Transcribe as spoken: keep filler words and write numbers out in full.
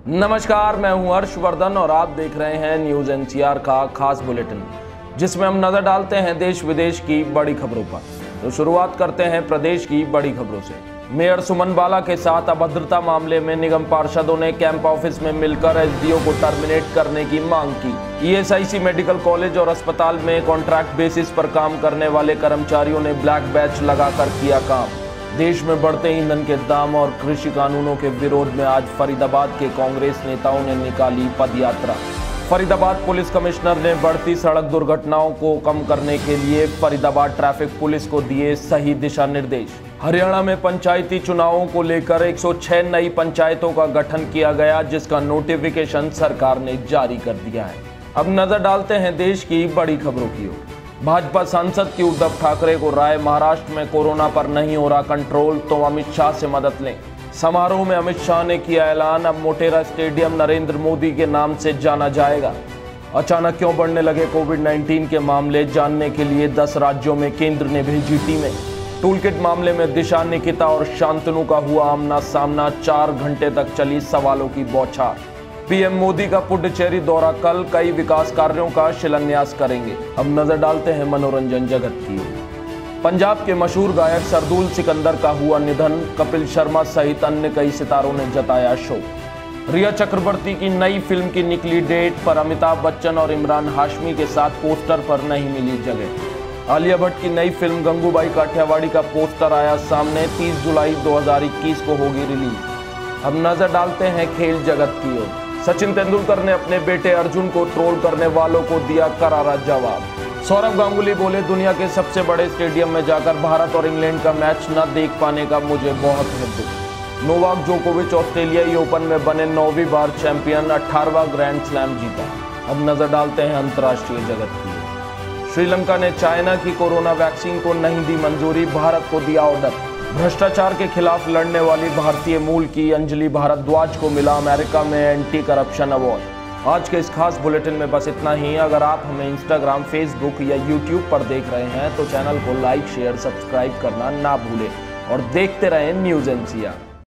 नमस्कार, मैं हूं हर्षवर्धन और आप देख रहे हैं न्यूज एनसीआर का खास बुलेटिन, जिसमें हम नजर डालते हैं देश विदेश की बड़ी खबरों पर। तो शुरुआत करते हैं प्रदेश की बड़ी खबरों से। मेयर सुमन बाला के साथ अभद्रता मामले में निगम पार्षदों ने कैंप ऑफिस में मिलकर एसडीओ को टर्मिनेट करने की मांग की। ईएसआईसी मेडिकल कॉलेज और अस्पताल में कॉन्ट्रैक्ट बेसिस पर काम करने वाले कर्मचारियों ने ब्लैक बैच लगाकर किया काम। देश में बढ़ते ईंधन के दाम और कृषि कानूनों के विरोध में आज फरीदाबाद के कांग्रेस नेताओं ने निकाली पदयात्रा। फरीदाबाद पुलिस कमिश्नर ने बढ़ती सड़क दुर्घटनाओं को कम करने के लिए फरीदाबाद ट्रैफिक पुलिस को दिए सही दिशा निर्देश। हरियाणा में पंचायती चुनावों को लेकर एक सौ छह नई पंचायतों का गठन किया गया, जिसका नोटिफिकेशन सरकार ने जारी कर दिया है। अब नजर डालते हैं देश की बड़ी खबरों की ओर। भाजपा सांसद की उद्धव ठाकरे को राय, महाराष्ट्र में कोरोना पर नहीं हो रहा कंट्रोल तो अमित शाह से मदद लें। समारोह में अमित शाह ने किया ऐलान, अब मोटेरा स्टेडियम नरेंद्र मोदी के नाम से जाना जाएगा। अचानक क्यों बढ़ने लगे कोविड उन्नीस के मामले, जानने के लिए दस राज्यों में केंद्र ने भेजी टीमें। टूलकिट मामले में दिशा, निकिता और शांतनु का हुआ आमना सामना, चार घंटे तक चली सवालों की बौछार। पीएम मोदी का पुडुचेरी दौरा कल, कई विकास कार्यों का शिलान्यास करेंगे। अब नजर डालते हैं मनोरंजन जगत की ओर। पंजाब के मशहूर गायक सरदूल सिकंदर का हुआ निधन, कपिल शर्मा सहित अन्य कई सितारों ने जताया शोक। रिया चक्रवर्ती की नई फिल्म की निकली डेट, पर अमिताभ बच्चन और इमरान हाशमी के साथ पोस्टर पर नहीं मिली जगह। आलिया भट्ट की नई फिल्म गंगूबाई काठियावाड़ी का पोस्टर आया सामने, तीस जुलाई दो हज़ार इक्कीस को होगी रिलीज। अब नजर डालते हैं खेल जगत की ओर। सचिन तेंदुलकर ने अपने बेटे अर्जुन को ट्रोल करने वालों को दिया करारा जवाब। सौरव गांगुली बोले, दुनिया के सबसे बड़े स्टेडियम में जाकर भारत और इंग्लैंड का मैच न देख पाने का मुझे बहुत है दुख। नोवाक जोकोविच ऑस्ट्रेलियाई ओपन में बने नौवीं बार चैंपियन, अठारहवां ग्रैंड स्लैम जीता। अब नजर डालते हैं अंतर्राष्ट्रीय जगत की। श्रीलंका ने चाइना की कोरोना वैक्सीन को नहीं दी मंजूरी, भारत को दिया ऑर्डर। भ्रष्टाचार के खिलाफ लड़ने वाली भारतीय मूल की अंजलि भारद्वाज को मिला अमेरिका में एंटी करप्शन अवार्ड। आज के इस खास बुलेटिन में बस इतना ही। अगर आप हमें इंस्टाग्राम, फेसबुक या यूट्यूब पर देख रहे हैं तो चैनल को लाइक, शेयर, सब्सक्राइब करना ना भूलें और देखते रहें न्यूज एनसीआर।